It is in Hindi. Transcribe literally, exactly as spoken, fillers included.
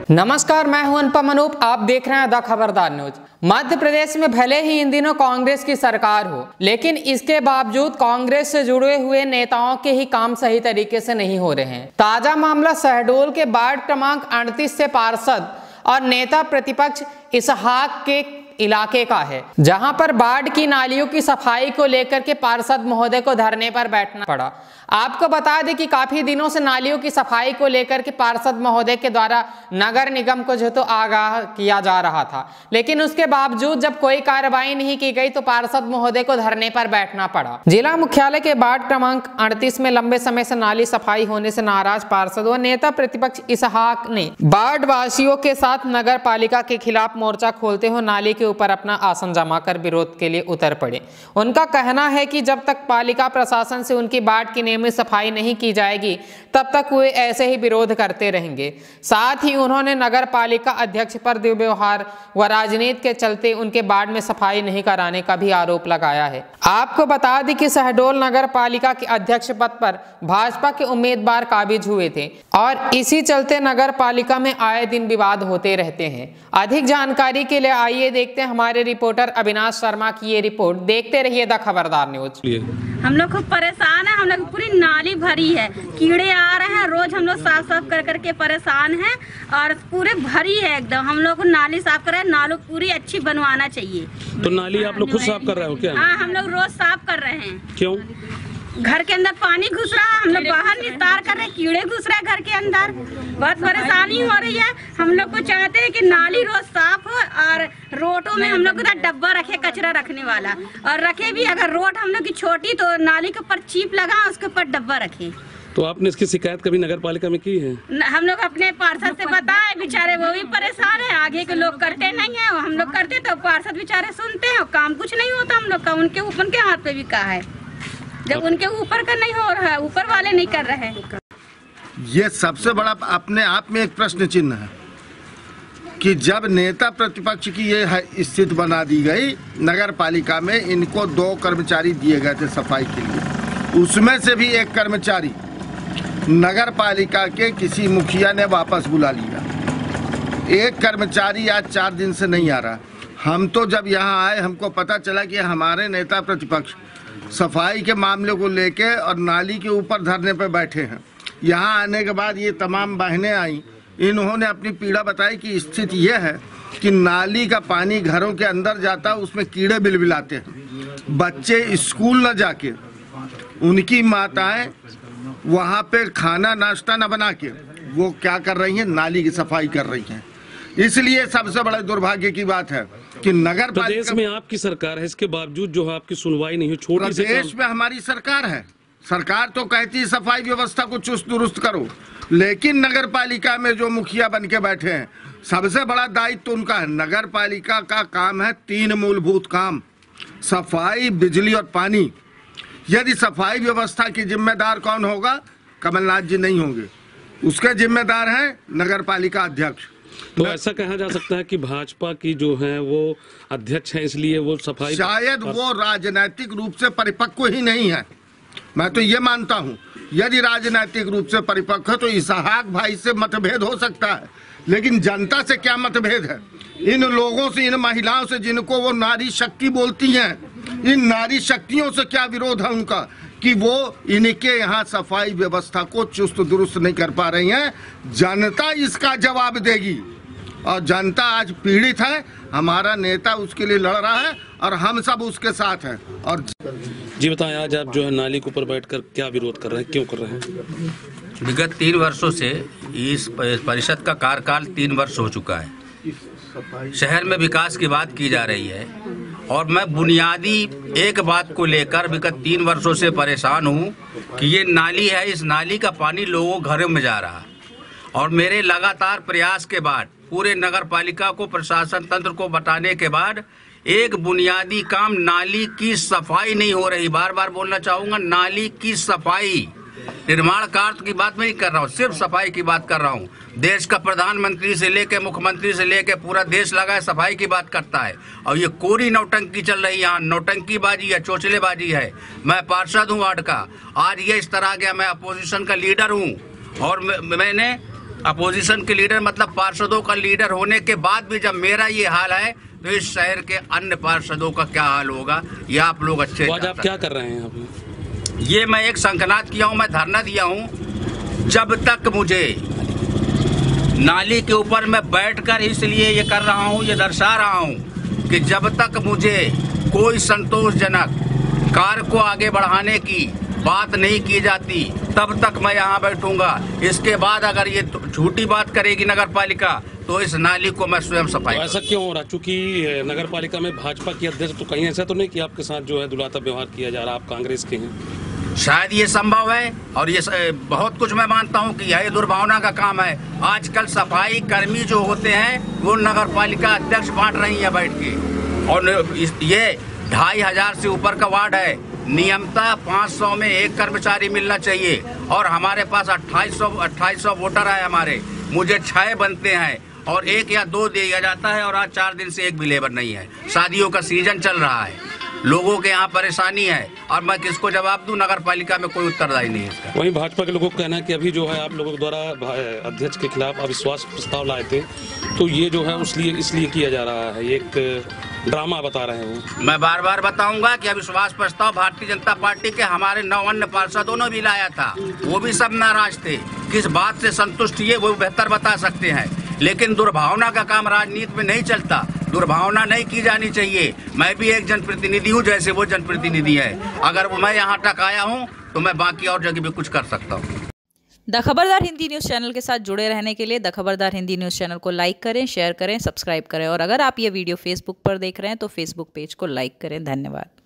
नमस्कार, मैं हूं अनुपम अनूप। आप देख रहे हैं द खबरदार न्यूज। मध्य प्रदेश में भले ही इन दिनों कांग्रेस की सरकार हो, लेकिन इसके बावजूद कांग्रेस से जुड़े हुए नेताओं के ही काम सही तरीके से नहीं हो रहे हैं। ताजा मामला शहडोल के वार्ड क्रमांक अड़तीस से पार्षद और नेता प्रतिपक्ष इसहाक के इलाके का है, जहां पर बाढ़ की नालियों की सफाई को लेकर के पार्षद महोदय को धरने पर बैठना पड़ा। आपको बता दें कि काफी दिनों से नालियों की सफाई को लेकर के पार्षद महोदय के द्वारा नगर निगम को जो तो आगाह किया जा रहा था, लेकिन उसके बावजूद जब कोई कार्रवाई नहीं की गई तो पार्षद महोदय को धरने पर बैठना पड़ा। जिला मुख्यालय के वार्ड क्रमांक अड़तीस में लंबे समय से नाली सफाई होने से नाराज पार्षद व नेता प्रतिपक्ष इसहाक ने वार्ड वासियों के साथ नगर पालिका के खिलाफ मोर्चा खोलते हुए नाली के ऊपर अपना आसन जमा कर विरोध के लिए उतर पड़े। उनका कहना है कि जब तक पालिका प्रशासन से उनकी वार्ड की नियमित सफाई नहीं की जाएगी तब तक वे ऐसे ही विरोध करते रहेंगे। साथ ही उन्होंने नगर पालिका अध्यक्ष पर दुर्व्यवहार व राजनीति के चलते उनके वार्ड में सफाई नहीं कराने का भी आरोप लगाया है। आपको बता दें कि शहडोल नगर पालिका के अध्यक्ष पद पर भाजपा के उम्मीदवार काबिज हुए थे और इसी चलते नगर पालिका में आए दिन विवाद होते रहते हैं। अधिक जानकारी के लिए आइए देखते हैं हमारे रिपोर्टर अविनाश शर्मा की ये रिपोर्ट। देखते रहिए द खबरदार न्यूज। हम लोग खूब परेशान है। हम लोग पूरी नाली भरी है, कीड़े आ रहे हैं, रोज हम लोग साफ साफ कर करके परेशान हैं और पूरे भरी है एकदम। हम लोग को नाली साफ कर रहे हैं, नाली पूरी अच्छी बनवाना चाहिए। तो नाली आप लोग खुद साफ कर रहे हो क्या? हाँ, हम लोग रोज साफ कर रहे हैं। क्यों? घर के अंदर पानी घुस रहा है, हम लोग बाहर निस्तार कर रहे हैं, कीड़े घुस रहे हैं घर के अंदर, बहुत परेशानी हो रही है। हम लोग को चाहते हैं कि नाली रोज साफ हो और रोडों में हम लोग को डब्बा रखे कचरा रखने वाला, और रखे भी अगर रोड हम लोग की छोटी तो नाली के ऊपर चीप लगा उसके ऊपर डब्बा रखे। तो आपने इसकी शिकायत कभी नगर पालिका में की है? हम लोग अपने पार्षद से बताए, बेचारे वो भी परेशान है, आगे के लोग करते नहीं है। हम लोग करते तो पार्षद बेचारे सुनते हैं, काम कुछ नहीं होता हम लोग का। उनके ऊपर के हाथ पे भी कहा है, जब उनके ऊपर का नहीं हो रहा है, ऊपर वाले नहीं कर रहे हैं। ये सबसे बड़ा अपने आप में एक प्रश्न चिन्ह है कि जब नेता प्रतिपक्ष की ये स्थिति बना दी गई नगर पालिका में, इनको दो कर्मचारी दिए गए थे सफाई के लिए, उसमें से भी एक कर्मचारी नगर पालिका के किसी मुखिया ने वापस बुला लिया। एक कर्मचारी आज चार दिन से नहीं आ रहा। हम तो जब यहाँ आए हमको पता चला कि हमारे नेता प्रतिपक्ष सफाई के मामले को लेके और नाली के ऊपर धरने पर बैठे हैं। यहाँ आने के बाद ये तमाम बहनें आई, इन्होंने अपनी पीड़ा बताई कि स्थिति ये है कि नाली का पानी घरों के अंदर जाता, उसमें कीड़े बिलबिलाते हैं। बच्चे स्कूल न जाके, उनकी माताएं वहाँ पे खाना नाश्ता न बना के वो क्या कर रही हैं, नाली की सफाई कर रही हैं। इसलिए सबसे बड़ा दुर्भाग्य की बात है कि नगर प्रदेश में आपकी सरकार है, इसके बावजूद जो आपकी सुनवाई नहीं हो। छोटी से प्रदेश में हमारी सरकार है, सरकार तो कहती है सफाई व्यवस्था को चुस्त दुरुस्त करो, लेकिन नगर पालिका में जो मुखिया बन के बैठे हैं, सबसे बड़ा दायित्व तो उनका है। नगर पालिका का काम है तीन मूलभूत काम, सफाई, बिजली और पानी। यदि सफाई व्यवस्था की जिम्मेदार कौन होगा? कमलनाथ जी नहीं होंगे, उसके जिम्मेदार हैं नगर पालिका अध्यक्ष। तो ऐसा कहा जा सकता है कि भाजपा की जो है वो अध्यक्ष है, इसलिए वो सफाई, शायद वो राजनीतिक रूप से परिपक्व ही नहीं है। मैं तो ये मानता हूँ, यदि राजनीतिक रूप से परिपक्व है तो इसहाक भाई से मतभेद हो सकता है, लेकिन जनता से क्या मतभेद है? इन लोगों से, इन महिलाओं से जिनको वो नारी शक्ति बोलती हैं, इन नारी शक्तियों से क्या विरोध है उनका कि वो इनके यहाँ सफाई व्यवस्था को चुस्त दुरुस्त नहीं कर पा रही हैं? जनता इसका जवाब देगी और जनता आज पीड़ित है। हमारा नेता उसके लिए लड़ रहा है और हम सब उसके साथ हैं। और जी बताएं, आज आप जो है नाली के ऊपर बैठकर क्या विरोध कर रहे हैं, क्यों कर रहे हैं? विगत तीन वर्षों से इस परिषद का कार्यकाल तीन वर्ष हो चुका है। शहर में विकास की बात की जा रही है और मैं बुनियादी एक बात को लेकर विगत तीन वर्षों से परेशान हूँ कि ये नाली है, इस नाली का पानी लोगों घरों में जा रहा है। और मेरे लगातार प्रयास के बाद, पूरे नगर पालिका को, प्रशासन तंत्र को बताने के बाद, एक बुनियादी काम नाली की सफाई नहीं हो रही। बार बार बोलना चाहूँगा, नाली की सफाई, निर्माण कार्य की बात नहीं कर रहा हूँ, सिर्फ सफाई की बात कर रहा हूँ। देश का प्रधानमंत्री से लेके मुख्यमंत्री से लेके पूरा देश लगा है, सफाई की बात करता है, और ये कोरी नौटंकी चल रही है। यहाँ नौटंकीबाजी है, चोचलेबाजी है। मैं पार्षद हूँ वार्ड का, आज ये इस तरह गया। मैं अपोजिशन का लीडर हूँ और मैंने अपोजिशन के लीडर मतलब पार्षदों का लीडर होने के बाद भी जब मेरा ये हाल है तो इस शहर के अन्य पार्षदों का क्या हाल होगा ये आप लोग अच्छे तो आज आप क्या कर रहे हैं अभी? ये मैं एक संकनात किया हूँ, मैं धरना दिया हूँ। जब तक मुझे नाली के ऊपर मैं बैठकर इसलिए ये कर रहा हूँ, ये दर्शा रहा हूँ कि जब तक मुझे कोई संतोषजनक कार्य को आगे बढ़ाने की बात नहीं की जाती तब तक मैं यहाँ बैठूंगा। इसके बाद अगर ये झूठी बात करेगी नगर पालिका तो इस नाली को मैं स्वयं सफाई। तो ऐसा क्यों हो रहा? चूंकि नगर पालिका में भाजपा की अध्यक्ष तो कहीं ऐसा तो नहीं कि आपके साथ जो है दुलाता व्यवहार किया जा रहा, आप कांग्रेस के हैं? शायद ये संभव है और ये बहुत कुछ मैं मानता हूँ कि यह दुर्भावना का काम है। आजकल सफाई कर्मी जो होते हैं वो नगर पालिका अध्यक्ष बांट रही है बैठ के, और ये ढाई हजार से ऊपर का वार्ड है। नियमतः पाँच सौ में एक कर्मचारी मिलना चाहिए और हमारे पास अट्ठाईस सौ अट्ठाईस सौ वोटर है हमारे, मुझे छह बनते हैं और एक या दो दिया जाता है और आज चार दिन से एक भी लेबर नहीं है। शादियों का सीजन चल रहा है, लोगों के यहाँ परेशानी है और मैं किसको जवाब दूं? नगर पालिका में कोई उत्तरदायी नहीं है इसका। वहीं भाजपा के लोगों का कहना है कि अभी जो है आप लोगों द्वारा अध्यक्ष के खिलाफ अविश्वास प्रस्ताव लाए थे तो ये जो है उसलिए इसलिए किया जा रहा है, ये एक ड्रामा बता रहे हैं वो। मैं बार बार बताऊंगा कि अविश्वास प्रस्ताव भारतीय जनता पार्टी के हमारे नौ अन्य पार्षदों ने भी लाया था, वो भी सब नाराज थे। किस बात से संतुष्ट ये वो बेहतर बता सकते हैं, लेकिन दुर्भावना का काम राजनीति में नहीं चलता, दुर्भावना नहीं की जानी चाहिए। मैं भी एक जनप्रतिनिधि हूँ जैसे वो जनप्रतिनिधि है, अगर मैं यहाँ तक आया हूँ तो मैं बाकी और जगह भी कुछ कर सकता हूँ। The Khabardar Hindi news channel के साथ जुड़े रहने के लिए the Khabardar Hindi news channel को लाइक करें, शेयर करें, सब्सक्राइब करें और अगर आप ये वीडियो फेसबुक पर देख रहे हैं तो फेसबुक पेज को लाइक करें। धन्यवाद।